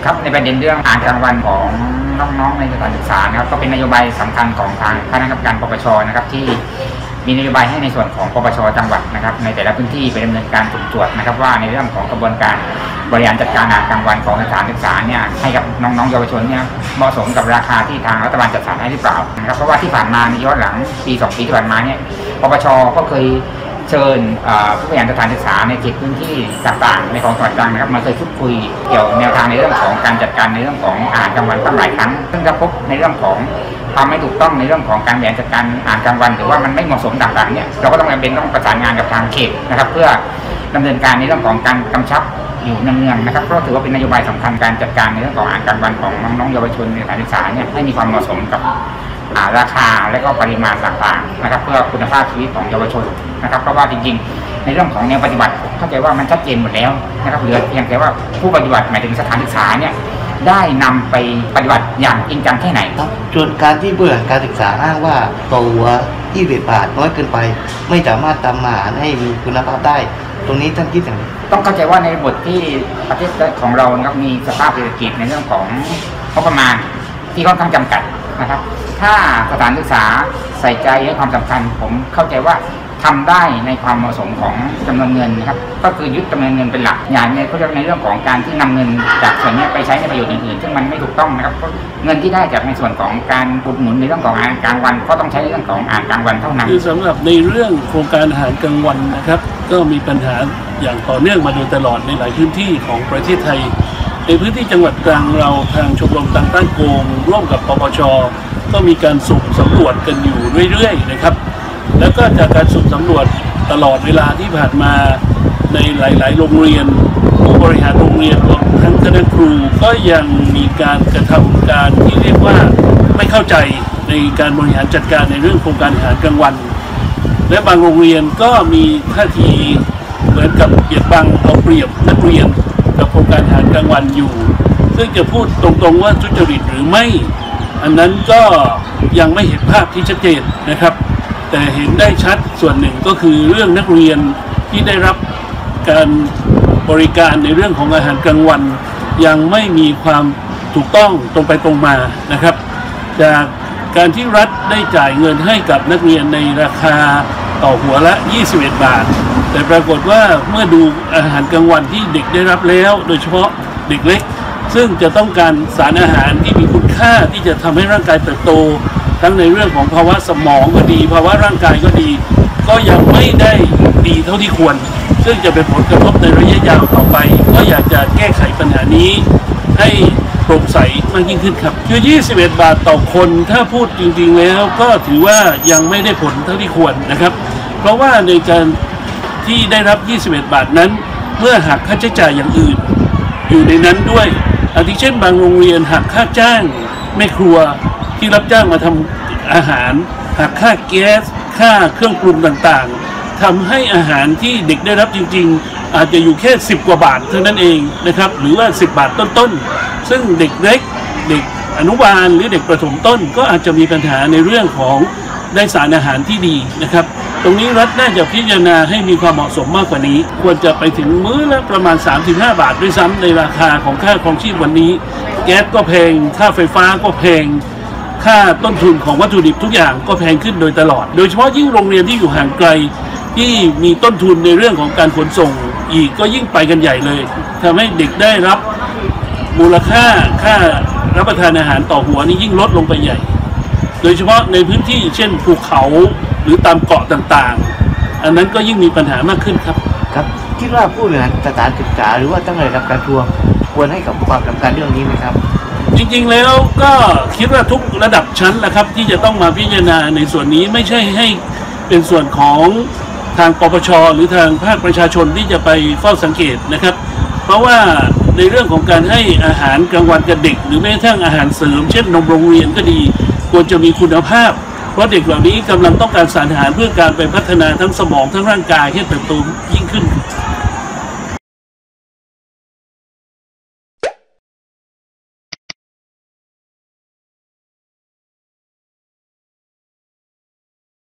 ครับในประเด็นเรื่องอาหารกลางวันของน้องๆในสถานศึกษานะครับก็เป็นนโยบายสำคัญของทางคณะกรรมการปปชนะครับที่มีนโยบายให้ในส่วนของปปชจังหวัดนะครับในแต่ละพื้นที่ไปดำเนินการตรวจนะครับว่าในเรื่องของกระบวนการบริหารจัดการอาหารกลางวันของสถานศึกษาเนี่ยให้กับน้องๆเยาวชนเนี่ยเหมาะสมกับราคาที่ทางรัฐบาลจัดสรรให้หรือเปล่านะครับเพราะว่าที่ผ่านมาในย้อนหลังปี2 ปีที่ผ่านมาเนี่ยปปชก็เคยเชิญผู้บริหารสถานศึกษาในเขตพื้นที่ต่างๆในของจังหวัดตรังนะครับมาเคยพูดคุยเกี่ยวแนวทางในเรื่องของการจัดการในเรื่องของอาหารกลางวันตั้งหลายครั้งซึ่งก็พบในเรื่องของความไม่ถูกต้องในเรื่องของการบริหารจัดการอาหารกลางวันหรือว่ามันไม่เหมาะสมต่างๆเนี่ยเราก็ต้องประสานงานกับทางเขตนะครับเพื่อดำเนินการในเรื่องของการกำชับอยู่เนืองๆนะครับเพราะถือว่าเป็นนโยบายสำคัญการจัดการในเรื่องของอาหารกลางวันของน้องๆเยาวชนในสถานศึกษาเนี่ยให้มีความเหมาะสมกับราคาและก็ปริมาณต่างๆนะครับเพื่อคุณภาพชีวิตของเยาวชนนะครับเพราะว่าจริงๆในเรื่องของแนวปฏิบัติเข้าใจว่ามันชัดเจนหมดแล้วนะครับเหลือเพียงแต่ว่าผู้ปฏิบัติหมายถึงสถานศึกษาเนี่ยได้นำไปปฏิบัติอย่างจริงจังแค่ไหนครับส่วนการที่บริหารการศึกษาอ้างว่าตัว20 บาทน้อยเกินไปไม่สามารถทำอาหารให้มีคุณภาพได้ตรงนี้ท่านคิดอย่างไรต้องเข้าใจว่าในบทที่ประเทศของเรานะครับมีสภาพเศรษฐกิจในเรื่องของงบประมาณที่ค่อนข้างจำกัดนะครับถ้าสถานศึกษาใส่ใจให้ความสำคัญผมเข้าใจว่าทำได้ในความเหมาะสมของจำนวนเงินนะครับก็คือยึดจำนวนเงินเป็นหลักอย่างในเรื่องของการที่นำเงินจากส่วนนี้ไปใช้ในประโยชน์อื่นๆซึ่งมันไม่ถูกต้องนะครับเพราะเงินที่ได้จากในส่วนของการอุดหนุนในเรื่องของอาหารกลางวันก็ต้องใช้ในเรื่องของอาหารกลางวันเท่านั้นคือสำหรับในเรื่องโครงการอาหารกลางวันนะครับก็มีปัญหาอย่างต่อเนื่องมาโดยตลอดในหลายพื้นที่ของประเทศไทยในพื้นที่จังหวัดตรังเราทางชมรมตรังต้านโกงร่วมกับปปชก็มีการสุ่มสำรวจกันอยู่เรื่อยๆนะครับแล้วก็จากการสุ่มสำรวจตลอดเวลาที่ผ่านมาในหลายๆโรงเรียนผู้บริหารโรงเรียนรวมทั้งคณะครูก็ยังมีการกระทำการที่เรียกว่าไม่เข้าใจในการบริหารจัดการในเรื่องโครงการอาหารกลางวันและบางโรงเรียนก็มีท่าทีเหมือนกับเบียดบังเอาเปรียบนักเรียนกับโครงการอาหารกลางวันอยู่ซึ่งจะพูดตรงๆว่าทุจริตหรือไม่อันนั้นก็ยังไม่เห็นภาพที่ชัดเจนนะครับแต่เห็นได้ชัดส่วนหนึ่งก็คือเรื่องนักเรียนที่ได้รับการบริการในเรื่องของอาหารกลางวันยังไม่มีความถูกต้องตรงไปตรงมานะครับจากการที่รัฐได้จ่ายเงินให้กับนักเรียนในราคาต่อหัวละ21 บาทแต่ปรากฏว่าเมื่อดูอาหารกลางวันที่เด็กได้รับแล้วโดยเฉพาะเด็กเล็กซึ่งจะต้องการสารอาหารที่มีคุณค่าที่จะทำให้ร่างกายเติบโตทั้งในเรื่องของภาวะสมองก็ดีภาวะร่างกายก็ดีก็ยังไม่ได้ดีเท่าที่ควรซึ่งจะเป็นผลกระทบในระยะยาวต่อไปก็อยากจะแก้ไขปัญหานี้ให้โปร่งใสมากยิ่งขึ้นครับคือ21 บาทต่อคนถ้าพูดจริงๆแล้วก็ถือว่ายังไม่ได้ผลเท่าที่ควรนะครับเพราะว่าในการที่ได้รับ21 บาทนั้นเมื่อหักค่าใช้จ่ายอย่างอื่นอยู่ในนั้นด้วยอาทิเช่นบางโรงเรียนหักค่าจ้างแม่ครัวที่รับจ้างมาทำอาหารหักค่าแก๊สค่าเครื่องปรุงต่างๆทำให้อาหารที่เด็กได้รับจริงๆอาจจะอยู่แค่10 กว่าบาทเท่านั้นเองนะครับหรือว่า10 บาทต้นๆซึ่งเด็กเล็กเด็กอนุบาลหรือเด็กประถมต้นก็อาจจะมีปัญหาในเรื่องของได้สารอาหารที่ดีนะครับตรงนี้รัฐน่าจะพิจารณาให้มีความเหมาะสมมากกว่านี้ควรจะไปถึงมื้อละประมาณ35 บาทด้วยซ้ำในราคาของค่าครองชีพวันนี้แก๊สก็แพงค่าไฟฟ้าก็แพงค่าต้นทุนของวัตถุดิบทุกอย่างก็แพงขึ้นโดยตลอดโดยเฉพาะยิ่งโรงเรียนที่อยู่ห่างไกลที่มีต้นทุนในเรื่องของการขนส่งอีกก็ยิ่งไปกันใหญ่เลยทำให้เด็กได้รับมูลค่ารับประทานอาหารต่อหัวนี่ยิ่งลดลงไปใหญ่โดยเฉพาะในพื้นที่เช่นภูเขาหรือตามเกาะต่างๆอันนั้นก็ยิ่งมีปัญหามากขึ้นครับครับคิดว่าผู้บริหารสถานศึกษาหรือว่าตั้งระดับกระทรวงควรให้กับความสำคัญเรื่องนี้ไหมครับจริงๆแล้วก็คิดว่าทุกระดับชั้นแหละครับที่จะต้องมาพิจารณาในส่วนนี้ไม่ใช่ให้เป็นส่วนของทางปปชหรือทางภาคประชาชนที่จะไปเฝ้าสังเกตนะครับเพราะว่าในเรื่องของการให้อาหารกลางวันกับเด็กหรือแม้กระทั่งอาหารเสริมเช่นนมโรงเรียนก็ดีควรจะมีคุณภาพเพราะเด็กเหล่านี้กำลังต้องการสารอาหารเพื่อการไปพัฒนาทั้งสมองทั้งร่างกายให้เติบโตยิ่งขึ้น